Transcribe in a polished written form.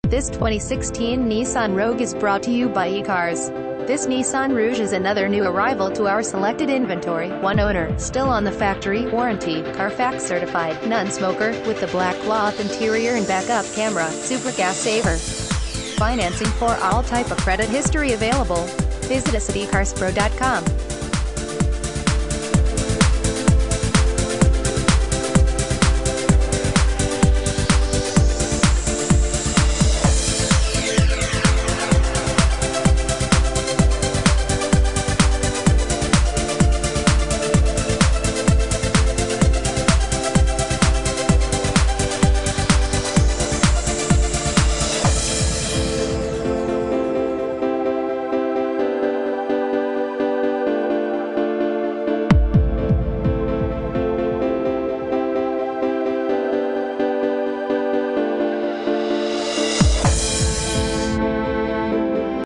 This 2016 Nissan Rogue is brought to you by eCars. This Nissan Rogue is another new arrival to our selected inventory. One owner, still on the factory warranty, Carfax certified, non-smoker, with the black cloth interior and backup camera, super gas saver. Financing for all type of credit history available. Visit us at ecarspro.com.